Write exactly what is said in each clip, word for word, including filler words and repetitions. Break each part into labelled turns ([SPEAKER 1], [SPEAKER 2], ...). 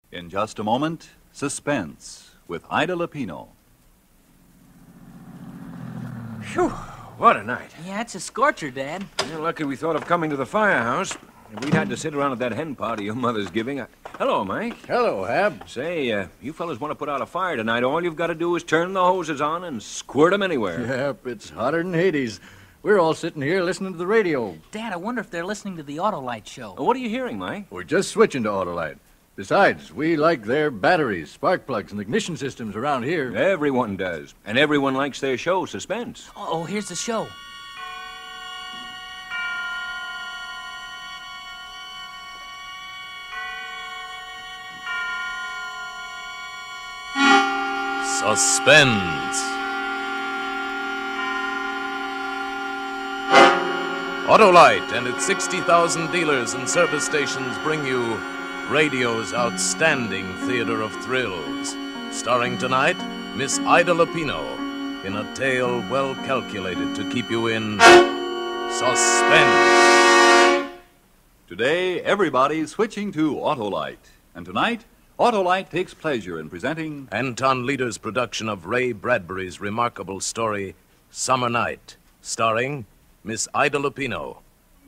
[SPEAKER 1] In just a moment, Suspense with Ida Lupino.
[SPEAKER 2] Phew, what a night.
[SPEAKER 3] Yeah, it's a scorcher, Dad.
[SPEAKER 2] You're lucky we thought of coming to the firehouse. If we'd had to sit around at that hen party your mother's giving. I... Hello, Mike.
[SPEAKER 4] Hello, Hab.
[SPEAKER 2] Say, uh, you fellas want to put out a fire tonight, all you've got to do is turn the hoses on and squirt 'em anywhere.
[SPEAKER 4] Yep, it's hotter than Hades. We're all sitting here listening to the radio.
[SPEAKER 3] Dad, I wonder if they're listening to the Autolite show.
[SPEAKER 2] Uh, what are you hearing, Mike?
[SPEAKER 4] We're just switching to Autolite. Besides, we like their batteries, spark plugs, and ignition systems around here.
[SPEAKER 2] Everyone does. And everyone likes their show, Suspense.
[SPEAKER 3] Oh, here's the show.
[SPEAKER 5] Suspense. Autolite and its sixty thousand dealers and service stations bring you radio's outstanding theater of thrills. Starring tonight, Miss Ida Lupino in a tale well calculated to keep you in suspense.
[SPEAKER 1] Today, everybody's switching to Autolite. And tonight, Autolite takes pleasure in presenting
[SPEAKER 5] Anton Leader's production of Ray Bradbury's remarkable story, Summer Night, starring Miss Ida Lupino.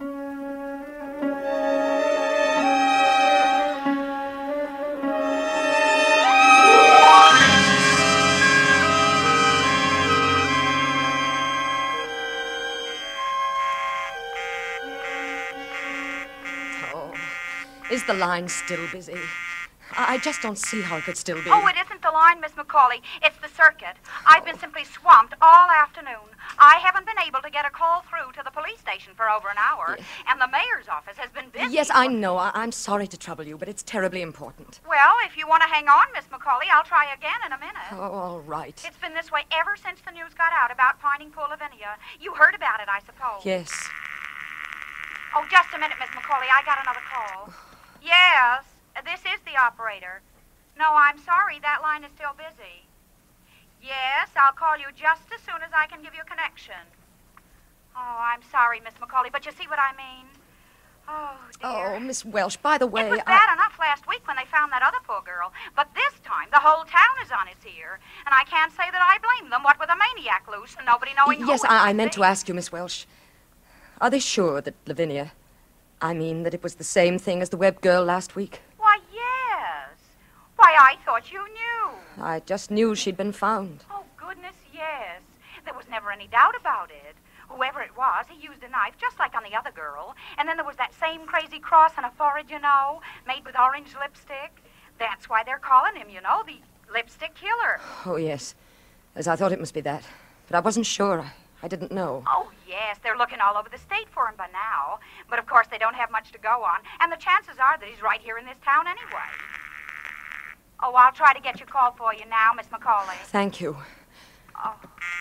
[SPEAKER 6] Oh, is the line still busy? I I just don't see how it could still be.
[SPEAKER 7] Oh, it isn't the line, Miss McCauley. It's the circuit. I've been simply swamped all afternoon. I haven't been able to get a call through to the police station for over an hour,
[SPEAKER 6] Yeah.
[SPEAKER 7] and the mayor's office has been busy.
[SPEAKER 6] Yes, I know. I- I'm sorry to trouble you, but it's terribly important.
[SPEAKER 7] Well, if you want to hang on, Miss McCauley, I'll try again in a minute.
[SPEAKER 6] Oh, all right.
[SPEAKER 7] It's been this way ever since the news got out about Pining Pool, Lavinia. You heard about it, I suppose.
[SPEAKER 6] Yes.
[SPEAKER 7] Oh, just a minute, Miss McCauley. I got another call. Yes, this is the operator. No, I'm sorry. That line is still busy. Yes, I'll call you just as soon as I can give you a connection. Oh, I'm sorry, Miss McCauley, but you see what I mean? Oh, dear.
[SPEAKER 6] Oh, Miss Welsh, by the way,
[SPEAKER 7] It was
[SPEAKER 6] I...
[SPEAKER 7] bad enough last week when they found that other poor girl, but this time the whole town is on its ear, and I can't say that I blame them, what with a maniac loose and nobody knowing who
[SPEAKER 6] Yes,
[SPEAKER 7] it
[SPEAKER 6] I, I
[SPEAKER 7] might
[SPEAKER 6] meant
[SPEAKER 7] be.
[SPEAKER 6] to ask you, Miss Welsh. Are they sure that Lavinia... I mean, that it was the same thing as the Webb girl last week?
[SPEAKER 7] Why, yes. Why, I thought you knew.
[SPEAKER 6] I just knew she'd been found.
[SPEAKER 7] Oh, goodness, yes. There was never any doubt about it. Whoever it was, he used a knife just like on the other girl. And then there was that same crazy cross on a forehead, you know, made with orange lipstick. That's why they're calling him, you know, the lipstick killer.
[SPEAKER 6] Oh, yes. As I thought it must be that. But I wasn't sure. I, I didn't know.
[SPEAKER 7] Oh, yes, they're looking all over the state for him by now. But, of course, they don't have much to go on. And the chances are that he's right here in this town anyway. Oh, I'll try to get your call for you now, Miss McCauley.
[SPEAKER 6] Thank you.
[SPEAKER 7] Oh.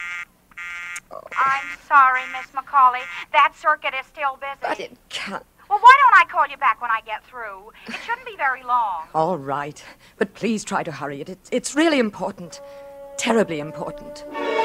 [SPEAKER 7] I'm sorry, Miss McCauley. That circuit is still busy.
[SPEAKER 6] But it can't...
[SPEAKER 7] Well, why don't I call you back when I get through? It shouldn't be very long.
[SPEAKER 6] All right. But please try to hurry it. It's, it's really important. Terribly important.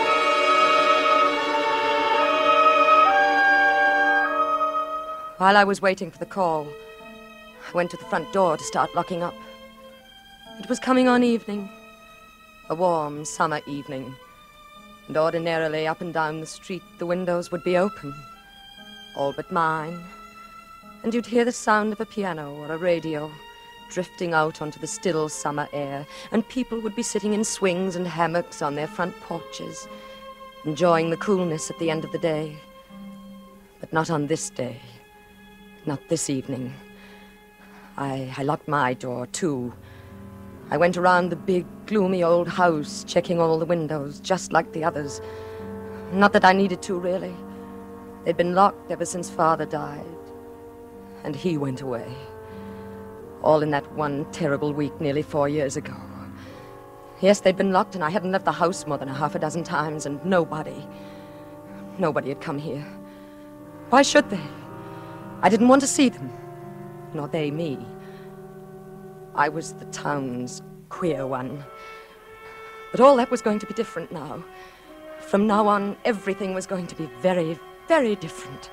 [SPEAKER 6] While I was waiting for the call, I went to the front door to start locking up. It was coming on evening, a warm summer evening, and ordinarily up and down the street the windows would be open, all but mine, and you'd hear the sound of a piano or a radio drifting out onto the still summer air, and people would be sitting in swings and hammocks on their front porches, enjoying the coolness at the end of the day. But not on this day. Not this evening. I, I locked my door, too. I went around the big, gloomy old house, checking all the windows, just like the others. Not that I needed to, really. They'd been locked ever since Father died. And he went away. All in that one terrible week nearly four years ago. Yes, they'd been locked, and I hadn't left the house more than a half a dozen times, and nobody, nobody had come here. Why should they? I didn't want to see them, nor they me. I was the town's queer one. But all that was going to be different now. From now on, everything was going to be very, very different.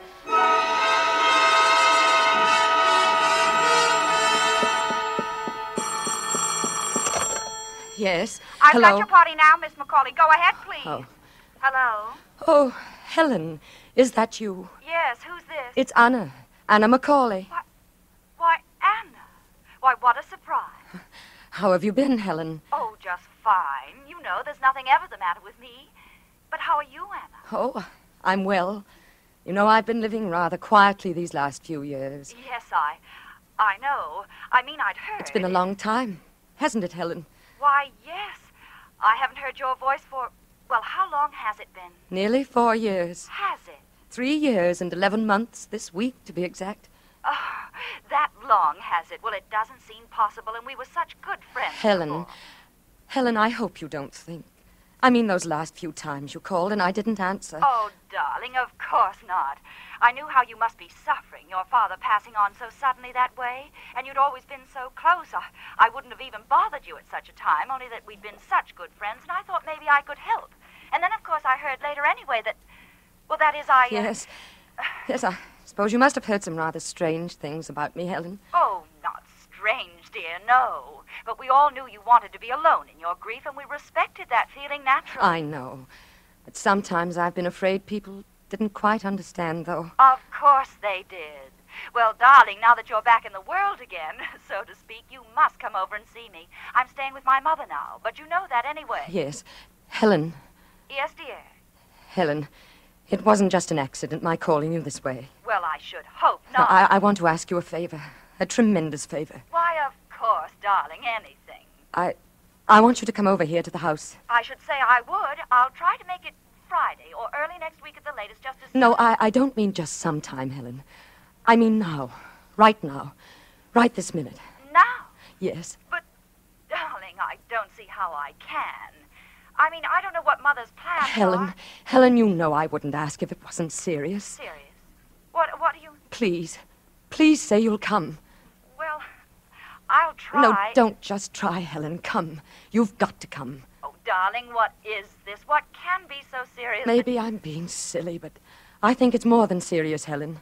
[SPEAKER 6] Yes.
[SPEAKER 7] I've
[SPEAKER 6] Hello.
[SPEAKER 7] got your party now, Miss Macaulay. Go ahead, please.
[SPEAKER 6] Oh.
[SPEAKER 7] Hello?
[SPEAKER 6] Oh, Helen, is that you?
[SPEAKER 7] Yes, who's this?
[SPEAKER 6] It's Anna. Anna Macaulay.
[SPEAKER 7] Why, Anna. Why, what a surprise.
[SPEAKER 6] How have you been, Helen?
[SPEAKER 7] Oh, just fine. You know, there's nothing ever the matter with me. But how are you, Anna?
[SPEAKER 6] Oh, I'm well. You know, I've been living rather quietly these last few years.
[SPEAKER 7] Yes, I... I know. I mean, I'd heard...
[SPEAKER 6] It's been a long time, hasn't it, Helen?
[SPEAKER 7] Why, yes. I haven't heard your voice for... Well, how long has it been?
[SPEAKER 6] Nearly four years.
[SPEAKER 7] Has it?
[SPEAKER 6] Three years and eleven months this week, to be exact.
[SPEAKER 7] Oh, that long, has it? Well, it doesn't seem possible, and we were such good friends
[SPEAKER 6] Helen,
[SPEAKER 7] before.
[SPEAKER 6] Helen, I hope you don't think. I mean, those last few times you called and I didn't answer.
[SPEAKER 7] Oh, darling, of course not. I knew how you must be suffering, your father passing on so suddenly that way, and you'd always been so close. I, I wouldn't have even bothered you at such a time, only that we'd been such good friends, and I thought maybe I could help. And then, of course, I heard later anyway that... Well, that is, I... Uh...
[SPEAKER 6] Yes. Yes, I suppose you must have heard some rather strange things about me, Helen.
[SPEAKER 7] Oh, not strange, dear, no. But we all knew you wanted to be alone in your grief, and we respected that feeling naturally.
[SPEAKER 6] I know. But sometimes I've been afraid people didn't quite understand, though.
[SPEAKER 7] Of course they did. Well, darling, now that you're back in the world again, so to speak, you must come over and see me. I'm staying with my mother now, but you know that anyway.
[SPEAKER 6] Yes. Helen.
[SPEAKER 7] Yes, dear.
[SPEAKER 6] Helen, it wasn't just an accident, my calling you this way.
[SPEAKER 7] Well, I should hope
[SPEAKER 6] No,
[SPEAKER 7] not.
[SPEAKER 6] I, I want to ask you a favor. A tremendous favor.
[SPEAKER 7] Why, of course, darling, anything.
[SPEAKER 6] I... I want you to come over here to the house.
[SPEAKER 7] I should say I would. I'll try to make it Friday or early next week at the latest, just as...
[SPEAKER 6] No, I, I don't mean just sometime, Helen. I mean now. Right now. Right this minute.
[SPEAKER 7] Now?
[SPEAKER 6] Yes.
[SPEAKER 7] But, darling, I don't see how I can. I mean, I don't know what Mother's plans
[SPEAKER 6] Helen,
[SPEAKER 7] are.
[SPEAKER 6] Helen, you know I wouldn't ask if it wasn't serious.
[SPEAKER 7] Serious? What, what do you...
[SPEAKER 6] Please. Please say you'll come.
[SPEAKER 7] Well, I'll try.
[SPEAKER 6] No, don't just try, Helen. Come. You've got to come.
[SPEAKER 7] Oh, darling, what is this? What can be so serious?
[SPEAKER 6] Maybe I'm being silly, but I think it's more than serious, Helen.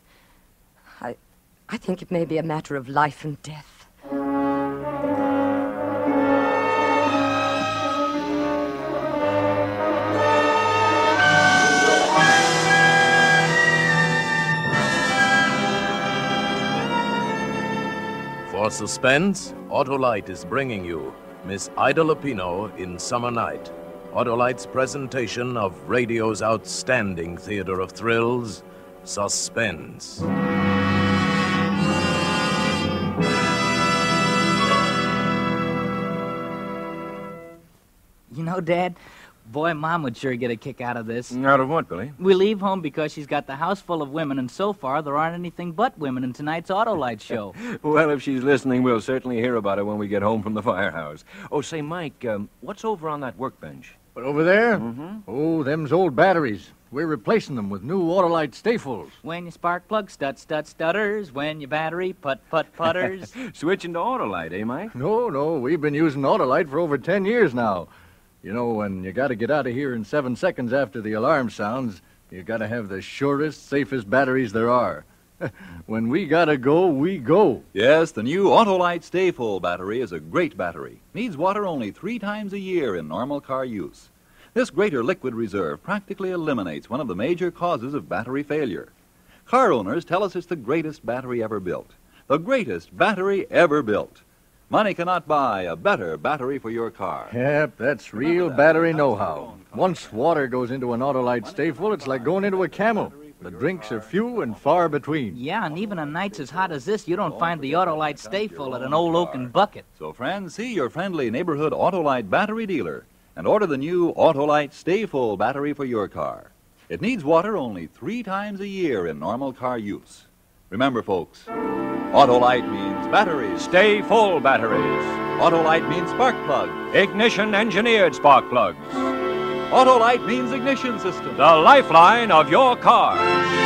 [SPEAKER 6] I, I think it may be a matter of life and death.
[SPEAKER 5] For Suspense, Autolite is bringing you Miss Ida Lupino in Summer Night. Autolite's presentation of radio's outstanding theater of thrills, Suspense.
[SPEAKER 3] You know, Dad, boy, Mom would sure get a kick out of this.
[SPEAKER 2] Out of what, Billy?
[SPEAKER 3] We leave home because she's got the house full of women, and so far there aren't anything but women in tonight's Autolite show.
[SPEAKER 2] Well, if she's listening, we'll certainly hear about it when we get home from the firehouse. Oh, say, Mike, um, what's over on that workbench?
[SPEAKER 4] But over there?
[SPEAKER 2] Mm-hmm.
[SPEAKER 4] Oh, them's old batteries. We're replacing them with new Autolite stayfuls.
[SPEAKER 3] When your spark plug stut stut stutters, when your battery put put putters.
[SPEAKER 2] Switching to Autolite, eh, Mike?
[SPEAKER 4] No, no, we've been using Autolite for over ten years now. You know, when you got to get out of here in seven seconds after the alarm sounds, you got to have the surest, safest batteries there are. When we got to go, we go.
[SPEAKER 1] Yes, the new Autolite Stay Full battery is a great battery. Needs water only three times a year in normal car use. This greater liquid reserve practically eliminates one of the major causes of battery failure. Car owners tell us it's the greatest battery ever built. The greatest battery ever built. Money cannot buy a better battery for your car.
[SPEAKER 4] Yep, that's real battery know-how. Once water goes into an Autolite Stayful, it's like going into a camel. The drinks are few and far between.
[SPEAKER 3] Yeah, and even on nights as hot as this, you don't find the Autolite Stay Full at an old oaken bucket.
[SPEAKER 1] So, friends, see your friendly neighborhood Autolite battery dealer and order the new Autolite Stay Full battery for your car. It needs water only three times a year in normal car use. Remember, folks, Autolite means batteries.
[SPEAKER 2] Stay full batteries.
[SPEAKER 1] Autolite means spark plugs.
[SPEAKER 2] Ignition-engineered spark plugs.
[SPEAKER 1] Autolite means ignition system.
[SPEAKER 2] The lifeline of your car.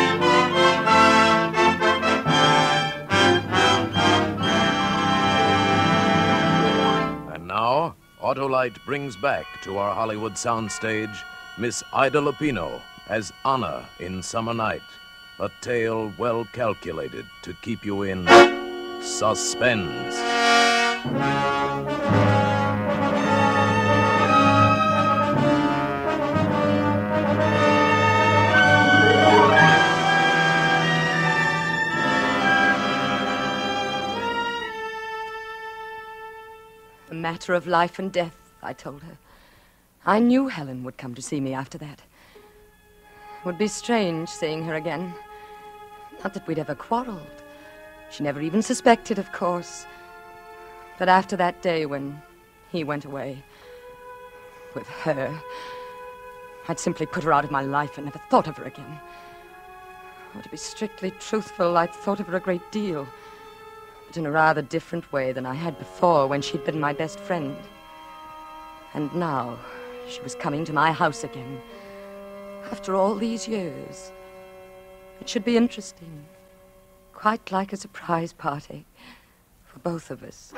[SPEAKER 5] And now, Autolite brings back to our Hollywood soundstage Miss Ida Lupino as Anna in Summer Night. A tale well calculated to keep you in suspense.
[SPEAKER 6] A matter of life and death, I told her. I knew Helen would come to see me after that. It would be strange seeing her again. Not that we'd ever quarreled. She never even suspected, of course. But after that day when he went away with her, I'd simply put her out of my life and never thought of her again. Oh, to be strictly truthful, I'd thought of her a great deal, but in a rather different way than I had before when she'd been my best friend. And now she was coming to my house again, after all these years. It should be interesting, quite like a surprise party for both of us.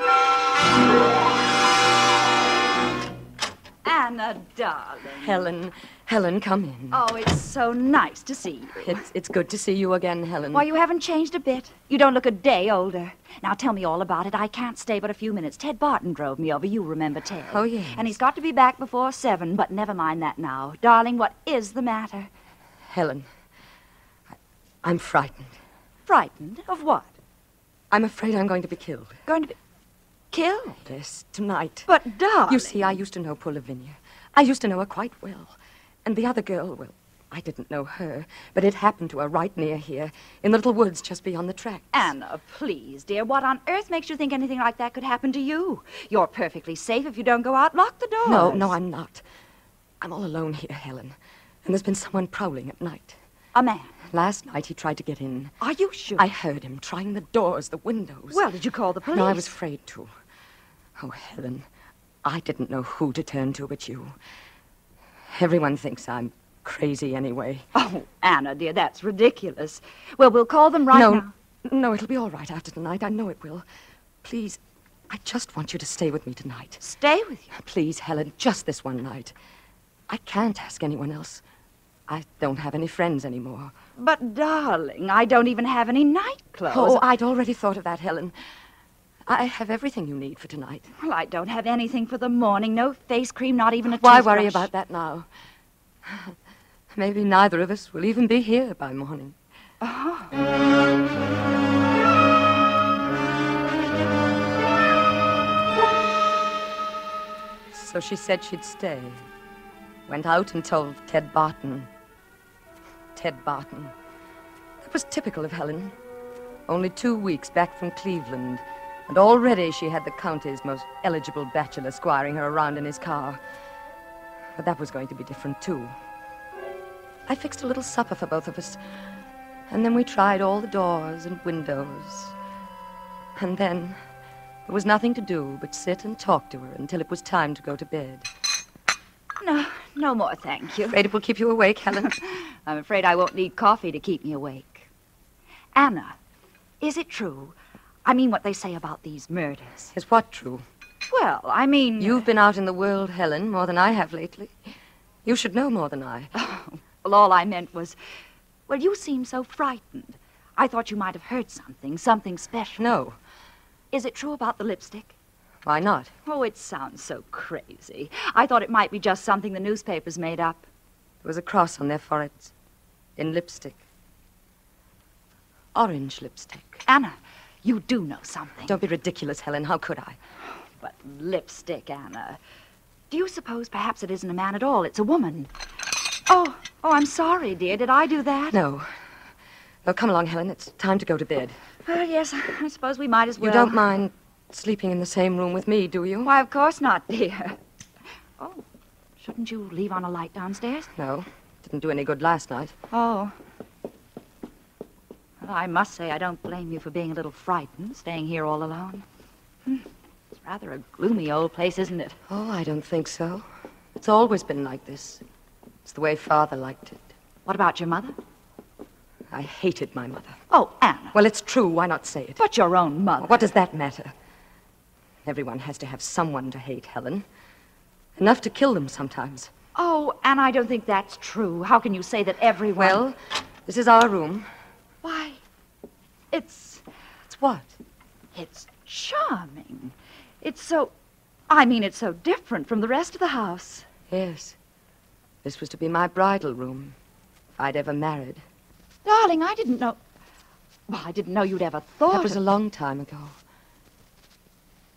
[SPEAKER 8] Anna, darling.
[SPEAKER 6] Helen, Helen, come in.
[SPEAKER 8] Oh, it's so nice to see you.
[SPEAKER 6] It's, it's good to see you again, Helen.
[SPEAKER 8] Why, you haven't changed a bit. You don't look a day older. Now, tell me all about it. I can't stay but a few minutes. Ted Barton drove me over. You remember Ted.
[SPEAKER 6] Oh, yes.
[SPEAKER 8] And he's got to be back before seven, but never mind that now. Darling, what is the matter?
[SPEAKER 6] Helen, I, I'm frightened.
[SPEAKER 8] Frightened? Of what?
[SPEAKER 6] I'm afraid I'm going to be killed.
[SPEAKER 8] Going to be killed?
[SPEAKER 6] Yes, tonight.
[SPEAKER 8] But, darling...
[SPEAKER 6] You see, I used to know poor Lavinia. I used to know her quite well. And the other girl, well, I didn't know her, but it happened to her right near here, in the little woods just beyond the tracks.
[SPEAKER 8] Anna, please, dear, what on earth makes you think anything like that could happen to you? You're perfectly safe if you don't go out. Lock the doors.
[SPEAKER 6] No, no, I'm not. I'm all alone here, Helen. And there's been someone prowling at night.
[SPEAKER 8] A man?
[SPEAKER 6] Last night he tried to get in.
[SPEAKER 8] Are you sure?
[SPEAKER 6] I heard him trying the doors, the windows.
[SPEAKER 8] Well, did you call the police?
[SPEAKER 6] No, I was afraid to. Oh, Helen, I didn't know who to turn to but you. Everyone thinks I'm crazy anyway.
[SPEAKER 8] Oh, Anna, dear, that's ridiculous. Well, we'll call them right
[SPEAKER 6] no,
[SPEAKER 8] now.
[SPEAKER 6] No, it'll be all right after tonight. I know it will. Please, I just want you to stay with me tonight.
[SPEAKER 8] Stay with you?
[SPEAKER 6] Please, Helen, just this one night. I can't ask anyone else. I don't have any friends anymore.
[SPEAKER 8] But, darling, I don't even have any nightclothes.
[SPEAKER 6] Oh, I'd already thought of that, Helen. I have everything you need for tonight.
[SPEAKER 8] Well, I don't have anything for the morning. No face cream, not even a
[SPEAKER 6] Why
[SPEAKER 8] toothbrush.
[SPEAKER 6] worry about that now? Maybe neither of us will even be here by morning.
[SPEAKER 8] Oh.
[SPEAKER 6] So she said she'd stay. Went out and told Ted Barton. Ted Barton. That was typical of Helen. Only two weeks back from Cleveland, and already she had the county's most eligible bachelor squiring her around in his car. But that was going to be different, too. I fixed a little supper for both of us, and then we tried all the doors and windows. And then there was nothing to do but sit and talk to her until it was time to go to bed.
[SPEAKER 8] No, no more, thank you.
[SPEAKER 6] Afraid it will keep you awake, Helen?
[SPEAKER 8] I'm afraid I won't need coffee to keep me awake. Anna, is it true? I mean what they say about these murders.
[SPEAKER 6] Is what true?
[SPEAKER 8] Well, I mean...
[SPEAKER 6] You've been out in the world, Helen, more than I have lately. You should know more than I.
[SPEAKER 8] Oh, well, all I meant was... Well, you seem so frightened. I thought you might have heard something, something special.
[SPEAKER 6] No.
[SPEAKER 8] Is it true about the lipstick?
[SPEAKER 6] Why not?
[SPEAKER 8] Oh, it sounds so crazy. I thought it might be just something the newspapers made up.
[SPEAKER 6] There was a cross on their foreheads. In lipstick. Orange lipstick.
[SPEAKER 8] Anna, you do know something.
[SPEAKER 6] Don't be ridiculous, Helen. How could I?
[SPEAKER 8] But lipstick, Anna. Do you suppose perhaps it isn't a man at all? It's a woman. Oh, oh, I'm sorry, dear. Did I do that?
[SPEAKER 6] No. No, come along, Helen. It's time to go to bed.
[SPEAKER 8] Well, yes, I suppose we might as well.
[SPEAKER 6] You don't mind sleeping in the same room with me, do you?
[SPEAKER 8] Why, of course not, dear. Oh, shouldn't you leave on a light downstairs?
[SPEAKER 6] No. Didn't do any good last night.
[SPEAKER 8] Oh. Well, I must say I don't blame you for being a little frightened, staying here all alone. Hmm. It's rather a gloomy old place, isn't it?
[SPEAKER 6] Oh, I don't think so. It's always been like this. It's the way Father liked it.
[SPEAKER 8] What about your mother?
[SPEAKER 6] I hated my mother.
[SPEAKER 8] Oh, Anna.
[SPEAKER 6] Well, it's true. Why not say it?
[SPEAKER 8] But your own mother.
[SPEAKER 6] What does that matter? Everyone has to have someone to hate, Helen. Enough to kill them sometimes.
[SPEAKER 8] Oh, Anna, I don't think that's true. How can you say that everyone...
[SPEAKER 6] Well, this is our room.
[SPEAKER 8] Why, it's...
[SPEAKER 6] It's what?
[SPEAKER 8] It's charming. It's so... I mean, it's so different from the rest of the house.
[SPEAKER 6] Yes. This was to be my bridal room, if I'd ever married.
[SPEAKER 8] Darling, I didn't know... Well, I didn't know you'd ever thought
[SPEAKER 6] That was
[SPEAKER 8] of...
[SPEAKER 6] a long time ago.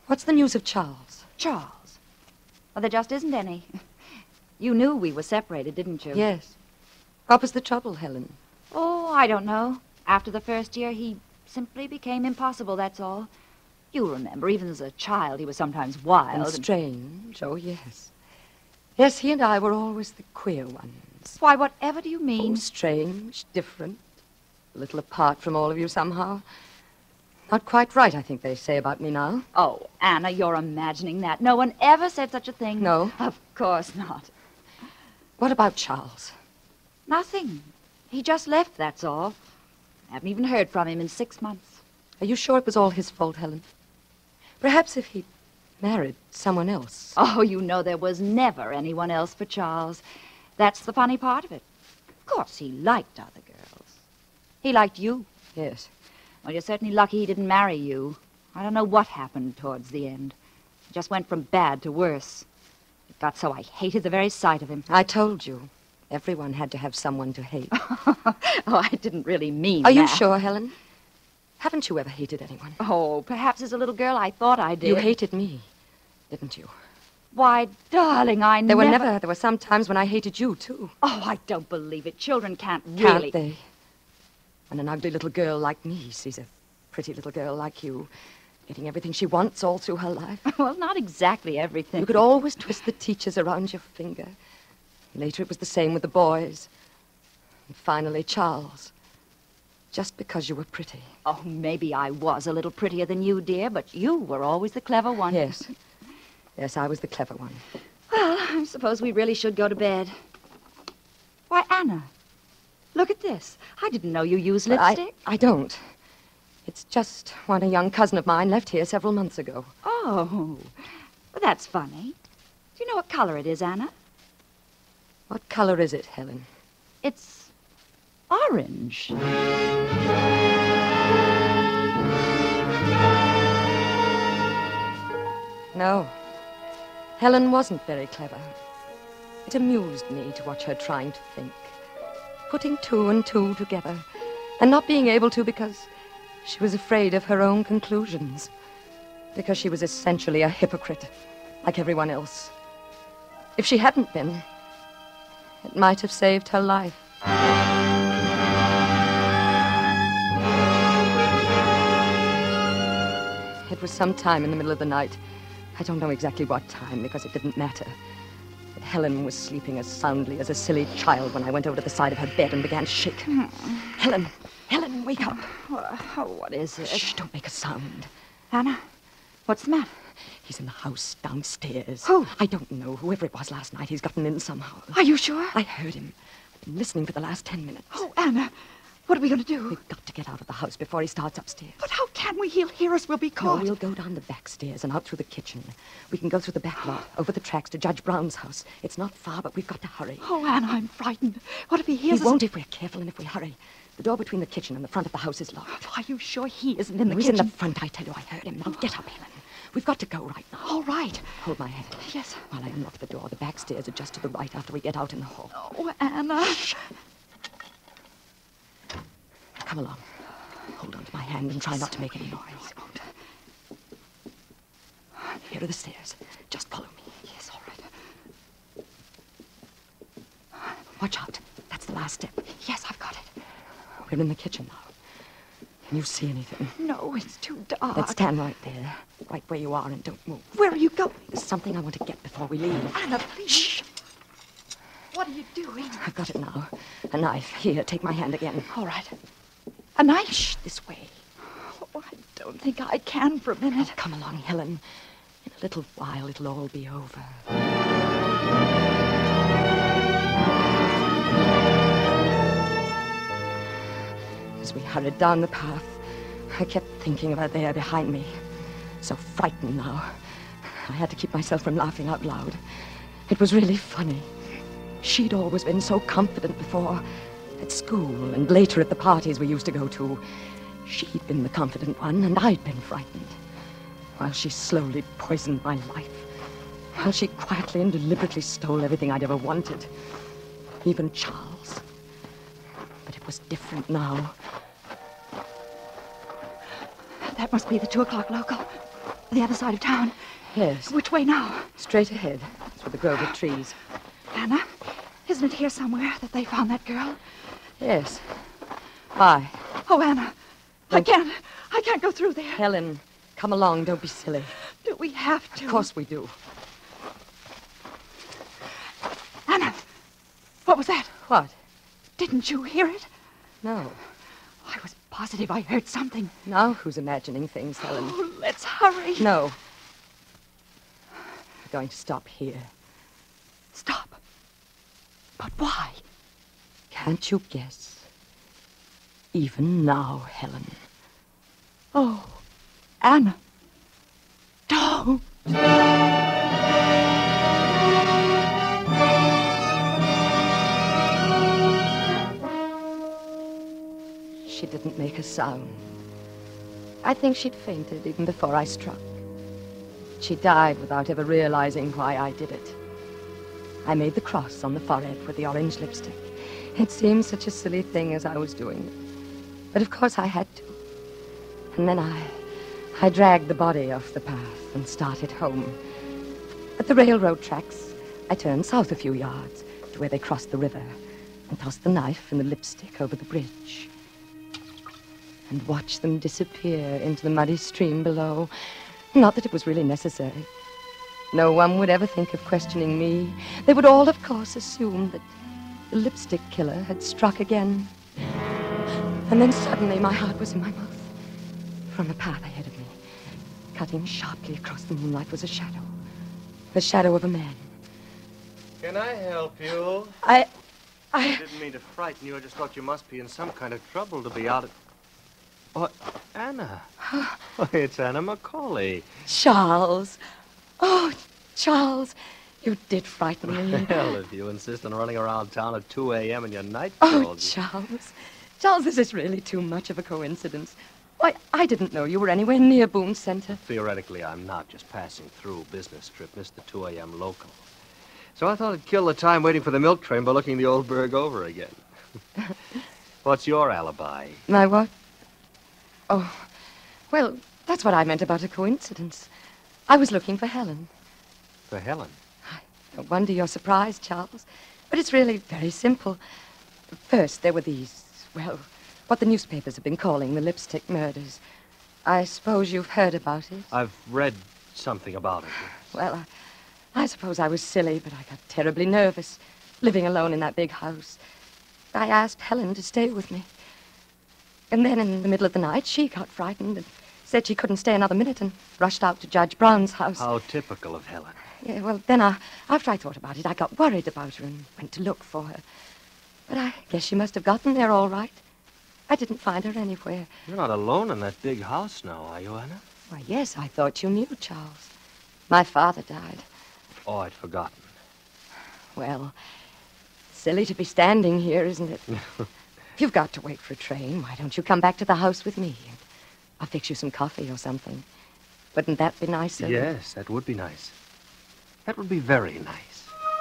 [SPEAKER 6] What's the news of Charles?
[SPEAKER 8] Charles? Well, there just isn't any. You knew we were separated, didn't you?
[SPEAKER 6] Yes. What was the trouble, Helen?
[SPEAKER 8] Oh, I don't know. After the first year, he simply became impossible, that's all. You remember, even as a child, he was sometimes wild.
[SPEAKER 6] And strange, oh, yes. Yes, he and I were always the queer ones.
[SPEAKER 8] Why, whatever do you mean?
[SPEAKER 6] Oh, strange, different, a little apart from all of you somehow. Not quite right, I think they say about me now.
[SPEAKER 8] Oh, Anna, you're imagining that. No one ever said such a thing.
[SPEAKER 6] No?
[SPEAKER 8] Of course not.
[SPEAKER 6] What about Charles?
[SPEAKER 8] Nothing. He just left, that's all. I haven't even heard from him in six months.
[SPEAKER 6] Are you sure it was all his fault, Helen? Perhaps if he'd married someone else.
[SPEAKER 8] Oh, you know there was never anyone else for Charles. That's the funny part of it. Of course, he liked other girls. He liked you.
[SPEAKER 6] Yes.
[SPEAKER 8] Well, you're certainly lucky he didn't marry you. I don't know what happened towards the end. It just went from bad to worse. It got so I hated the very sight of him.
[SPEAKER 6] I told you. Everyone had to have someone to hate.
[SPEAKER 8] Oh, I didn't really mean
[SPEAKER 6] Are
[SPEAKER 8] that.
[SPEAKER 6] you sure, Helen? Haven't you ever hated anyone?
[SPEAKER 8] Oh, perhaps as a little girl I thought I did.
[SPEAKER 6] You hated me, didn't you?
[SPEAKER 8] Why, darling, I
[SPEAKER 6] There
[SPEAKER 8] never...
[SPEAKER 6] were never... There were some times when I hated you, too.
[SPEAKER 8] Oh, I don't believe it. Children can't
[SPEAKER 6] Can't
[SPEAKER 8] really...
[SPEAKER 6] they? When an ugly little girl like me sees a pretty little girl like you getting everything she wants all through her life.
[SPEAKER 8] Well, not exactly everything.
[SPEAKER 6] You could always twist the teachers around your finger. Later it was the same with the boys. And finally, Charles. Just because you were pretty.
[SPEAKER 8] Oh, maybe I was a little prettier than you, dear, but you were always the clever one.
[SPEAKER 6] Yes. Yes, I was the clever one.
[SPEAKER 8] Well, I suppose we really should go to bed. Why, Anna, look at this. I didn't know you used
[SPEAKER 6] But I,
[SPEAKER 8] lipstick.
[SPEAKER 6] I don't. It's just one a young cousin of mine left here several months ago.
[SPEAKER 8] Oh, well, that's funny. Do you know what color it is, Anna?
[SPEAKER 6] What color is it, Helen?
[SPEAKER 8] It's orange.
[SPEAKER 6] No. Helen wasn't very clever. It amused me to watch her trying to think. Putting two and two together. And not being able to because she was afraid of her own conclusions. Because she was essentially a hypocrite, like everyone else. If she hadn't been, it might have saved her life. It was some time in the middle of the night. I don't know exactly what time, because it didn't matter. But Helen was sleeping as soundly as a silly child when I went over to the side of her bed and began shaking. Helen, Helen, wake up.
[SPEAKER 8] Oh, what is it?
[SPEAKER 6] Shh, don't make a sound.
[SPEAKER 8] Anna, what's the matter?
[SPEAKER 6] He's in the house downstairs.
[SPEAKER 8] Who?
[SPEAKER 6] I don't know. Whoever it was last night, he's gotten in somehow.
[SPEAKER 8] Are you sure?
[SPEAKER 6] I heard him. I've been listening for the last ten minutes.
[SPEAKER 8] Oh, Anna, what are we going to do?
[SPEAKER 6] We've got to get out of the house before he starts upstairs.
[SPEAKER 8] But how can we? He'll hear us. We'll be
[SPEAKER 6] No,
[SPEAKER 8] caught.
[SPEAKER 6] we'll go down the back stairs and out through the kitchen. We can go through the back lot, over the tracks to Judge Brown's house. It's not far, but we've got to hurry.
[SPEAKER 8] Oh, Anna, I'm frightened. What if he
[SPEAKER 6] He
[SPEAKER 8] hears us?
[SPEAKER 6] won't if we're careful and if we hurry. The door between the kitchen and the front of the house is locked.
[SPEAKER 8] Are you sure he isn't in the
[SPEAKER 6] He's
[SPEAKER 8] kitchen?
[SPEAKER 6] in the front, I tell you. I heard him. Now get up, Helen. We've got to go right now.
[SPEAKER 8] All right.
[SPEAKER 6] Hold my hand.
[SPEAKER 8] Yes.
[SPEAKER 6] While I unlock the door, the back stairs are just to the right after we get out in the hall.
[SPEAKER 8] Oh, Anna.
[SPEAKER 6] Come along. Hold on to my hand and try not to make any noise. Here are the stairs. Just follow me.
[SPEAKER 8] Yes, all right.
[SPEAKER 6] Watch out. That's the last step.
[SPEAKER 8] Yes, I've got it.
[SPEAKER 6] We're in the kitchen now. Can you see anything?
[SPEAKER 8] No, it's too dark.
[SPEAKER 6] Let's stand right there. Right where you are and don't move.
[SPEAKER 8] Where are you going?
[SPEAKER 6] There's something I want to get before we leave.
[SPEAKER 8] Anna, please. Shh. What are you doing?
[SPEAKER 6] I've got it now. A knife. Here, take my hand again.
[SPEAKER 8] All right. A knife?
[SPEAKER 6] Shh, this way.
[SPEAKER 8] Oh, I don't think I can for a minute.
[SPEAKER 6] Come along, Helen. In a little while, it'll all be over. As we hurried down the path, I kept thinking of her there behind me. So frightened now. I had to keep myself from laughing out loud. It was really funny. She'd always been so confident before. At school and later at the parties we used to go to. She'd been the confident one, and I'd been frightened. While she slowly poisoned my life. While she quietly and deliberately stole everything I'd ever wanted. Even Charles. But it was different now.
[SPEAKER 8] That must be the two o'clock local. The other side of town.
[SPEAKER 6] Yes.
[SPEAKER 8] Which way now?
[SPEAKER 6] Straight ahead, through the grove of trees.
[SPEAKER 8] Anna, isn't it here somewhere that they found that girl?
[SPEAKER 6] Yes. Why?
[SPEAKER 8] Oh, Anna, I can't. I can't go through there.
[SPEAKER 6] Helen, come along. Don't be silly.
[SPEAKER 8] Do we have to?
[SPEAKER 6] Of course we do.
[SPEAKER 8] Anna, what was that?
[SPEAKER 6] What?
[SPEAKER 8] Didn't you hear it?
[SPEAKER 6] No.
[SPEAKER 8] I was positive I heard something.
[SPEAKER 6] Now who's imagining things, Helen?
[SPEAKER 8] Oh, let's hurry.
[SPEAKER 6] No. We're going to stop here.
[SPEAKER 8] Stop. But why?
[SPEAKER 6] Can't you guess? Even now, Helen.
[SPEAKER 8] Oh, Anna. Don't.
[SPEAKER 6] She didn't make a sound. I think she'd fainted even before I struck. She died without ever realizing why I did it. I made the cross on the forehead with the orange lipstick. It seemed such a silly thing as I was doing it. But of course I had to. And then I... I dragged the body off the path and started home. At the railroad tracks, I turned south a few yards to where they crossed the river and tossed the knife and the lipstick over the bridge and watched them disappear into the muddy stream below. Not that it was really necessary. No one would ever think of questioning me. They would all, of course, assume that the lipstick killer had struck again. And then suddenly my heart was in my mouth. From the path ahead of me, cutting sharply across the moonlight, was a shadow. The shadow of a man.
[SPEAKER 9] Can I help you?
[SPEAKER 6] I...
[SPEAKER 9] I
[SPEAKER 6] I...
[SPEAKER 9] didn't mean to frighten you. I just thought you must be in some kind of trouble to be out of... What? Anna. Why, it's Anna Macaulay.
[SPEAKER 6] Charles. Oh, Charles. You did frighten me.
[SPEAKER 9] Well, if you insist on running around town at two a.m. in your night
[SPEAKER 6] Oh,
[SPEAKER 9] clothes...
[SPEAKER 6] Charles. Charles, this is really too much of a coincidence. Why, I didn't know you were anywhere near Boone Center.
[SPEAKER 9] Theoretically, I'm not just passing through. Business trip. Missed the two a.m. local. So I thought I'd kill the time waiting for the milk train by looking the old burg over again. What's your alibi?
[SPEAKER 6] My what? Oh, well, that's what I meant about a coincidence. I was looking for Helen.
[SPEAKER 9] For Helen?
[SPEAKER 6] No wonder you're surprised, Charles. But it's really very simple. First, there were these, well, what the newspapers have been calling the lipstick murders. I suppose you've heard about it.
[SPEAKER 9] I've read something about it.
[SPEAKER 6] Well, I, I suppose I was silly, but I got terribly nervous, living alone in that big house. I asked Helen to stay with me. And then in the middle of the night, she got frightened and said she couldn't stay another minute and rushed out to Judge Brown's house.
[SPEAKER 9] How typical of Helen.
[SPEAKER 6] Yeah, well, then I, after I thought about it, I got worried about her and went to look for her. But I guess she must have gotten there all right. I didn't find her anywhere.
[SPEAKER 9] You're not alone in that big house now, are you, Anna?
[SPEAKER 6] Why, yes, I thought you knew, Charles. My father died.
[SPEAKER 9] Oh, I'd forgotten.
[SPEAKER 6] Well, silly to be standing here, isn't it? If you've got to wait for a train, why don't you come back to the house with me? And I'll fix you some coffee or something. Wouldn't that be nicer?
[SPEAKER 9] Yes, that would be nice. That would be very nice.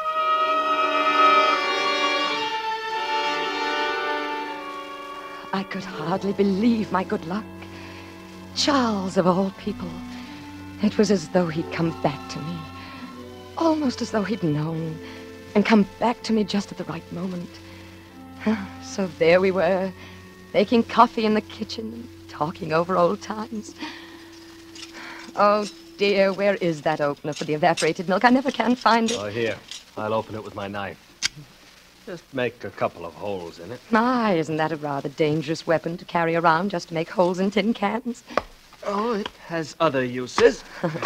[SPEAKER 6] I could hardly believe my good luck. Charles, of all people. It was as though he'd come back to me. Almost as though he'd known and come back to me just at the right moment. So there we were, making coffee in the kitchen and talking over old times. Oh, dear, where is that opener for the evaporated milk? I never can find it.
[SPEAKER 9] Oh, here. I'll open it with my knife. Just make a couple of holes in it.
[SPEAKER 6] My, isn't that a rather dangerous weapon to carry around just to make holes in tin cans?
[SPEAKER 9] Oh, it has other uses.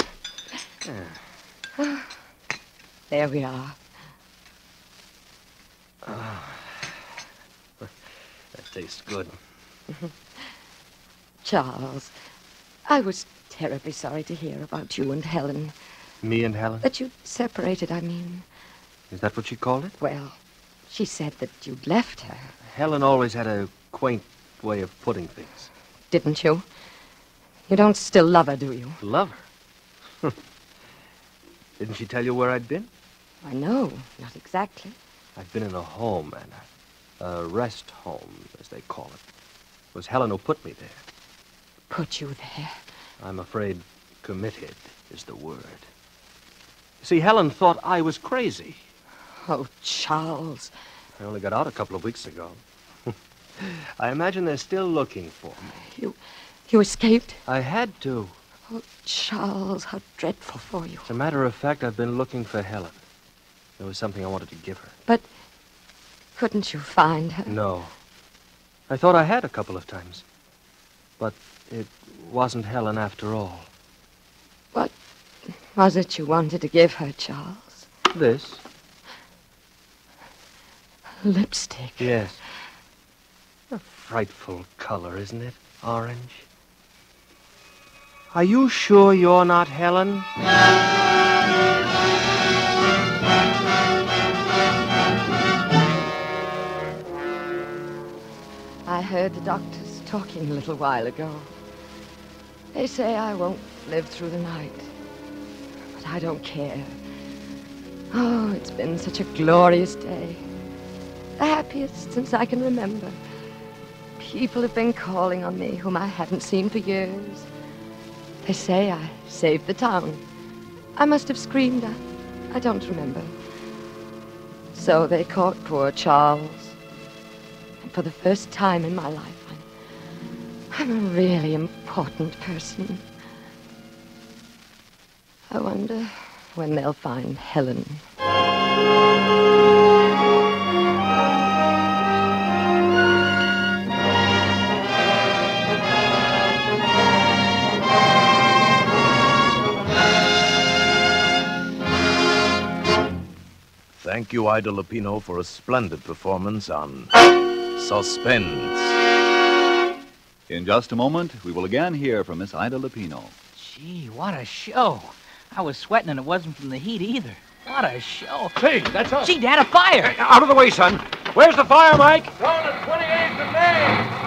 [SPEAKER 6] There we are.
[SPEAKER 9] Oh. That tastes good.
[SPEAKER 6] Charles, I was terribly sorry to hear about you and Helen.
[SPEAKER 9] Me and Helen?
[SPEAKER 6] That you'd separated, I mean.
[SPEAKER 9] Is that what she called it?
[SPEAKER 6] Well, she said that you'd left her.
[SPEAKER 9] Helen always had a quaint way of putting things.
[SPEAKER 6] Didn't you? You don't still love her, do you?
[SPEAKER 9] Love her? Didn't she tell you where I'd been?
[SPEAKER 6] I know, not exactly.
[SPEAKER 9] I'd been in a home, Anna. A rest home, as they call it. It was Helen who put me there.
[SPEAKER 6] Put you there?
[SPEAKER 9] I'm afraid Committed is the word. See, Helen thought I was crazy.
[SPEAKER 6] Oh, Charles.
[SPEAKER 9] I only got out a couple of weeks ago. I imagine they're still looking for me.
[SPEAKER 6] You, you escaped?
[SPEAKER 9] I had to.
[SPEAKER 6] Oh, Charles, how dreadful for you.
[SPEAKER 9] As a matter of fact, I've been looking for Helen. There was something I wanted to give her.
[SPEAKER 6] But couldn't you find her?
[SPEAKER 9] No. I thought I had a couple of times. But it wasn't Helen after all.
[SPEAKER 6] What was it you wanted to give her, Charles?
[SPEAKER 9] This?
[SPEAKER 6] Lipstick.
[SPEAKER 9] Yes. A frightful color, isn't it? Orange. Are you sure you're not Helen?
[SPEAKER 6] I heard the doctors talking a little while ago. They say I won't live through the night. But I don't care. Oh, it's been such a glorious day. The happiest since I can remember. People have been calling on me whom I haven't seen for years. They say I saved the town. I must have screamed. I, I don't remember. So they caught poor Charles. And for the first time in my life, I'm, I'm a really important person. I wonder when they'll find Helen.
[SPEAKER 5] Thank you, Ida Lupino, for a splendid performance on Suspense.
[SPEAKER 1] In just a moment, we will again hear from Miss Ida Lupino.
[SPEAKER 3] Gee, what a show. I was sweating and it wasn't from the heat either. What a show.
[SPEAKER 2] Hey, that's us.
[SPEAKER 3] Gee, Dad, a fire.
[SPEAKER 2] Hey, out of the way, son. Where's the fire, Mike?
[SPEAKER 9] On the twenty-eighth of May.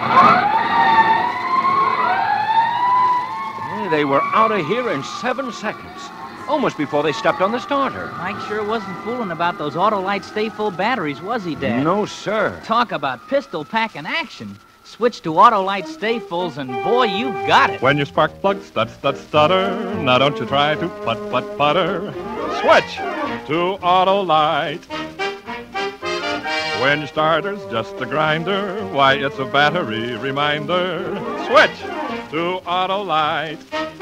[SPEAKER 2] Hey, they were out of here in seven seconds. Almost before they stepped on the starter.
[SPEAKER 3] Mike sure wasn't fooling about those Autolite Stay Full batteries, was he, Dad?
[SPEAKER 2] No, sir.
[SPEAKER 3] Talk about pistol packing action. Switch to Autolite Stay Fulls, and boy, you got it.
[SPEAKER 10] When your spark plug stut stut stutter, now don't you try to put put putter. Switch to Autolite. When your starter's just a grinder, why, it's a battery reminder. Switch to Autolite.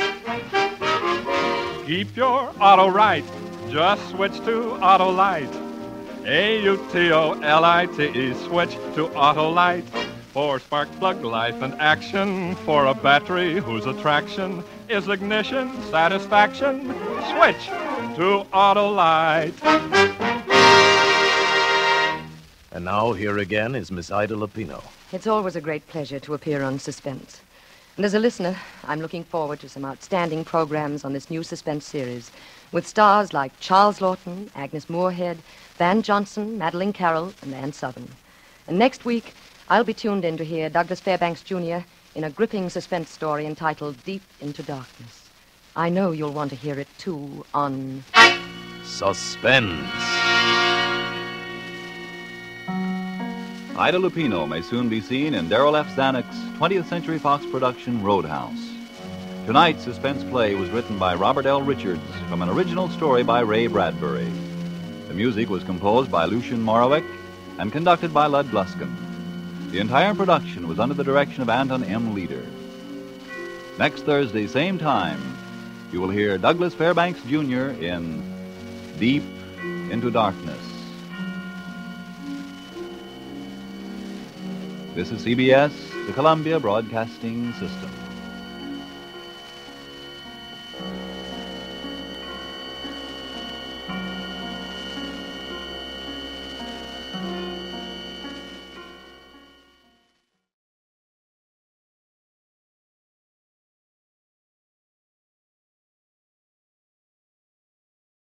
[SPEAKER 10] Keep your auto right. Just switch to Autolite. A U T O L I T E. Switch to Autolite. For spark plug life and action. For a battery whose attraction is ignition satisfaction. Switch to Autolite.
[SPEAKER 5] And now, here again is Miss Ida Lupino.
[SPEAKER 6] It's always a great pleasure to appear on Suspense. And as a listener, I'm looking forward to some outstanding programs on this new Suspense series with stars like Charles Lawton, Agnes Moorehead, Van Johnson, Madeline Carroll, and Ann Southern. And next week, I'll be tuned in to hear Douglas Fairbanks Junior in a gripping suspense story entitled Deep into Darkness. I know you'll want to hear it, too, on
[SPEAKER 5] Suspense.
[SPEAKER 1] Ida Lupino may soon be seen in Darrell F. Zanuck's twentieth Century Fox production, Roadhouse. Tonight's suspense play was written by Robert L. Richards from an original story by Ray Bradbury. The music was composed by Lucien Morawick and conducted by Lud Gluskin. The entire production was under the direction of Anton M. Leader. Next Thursday, same time, you will hear Douglas Fairbanks Junior in Deep into Darkness. This is C B S, the Columbia Broadcasting System.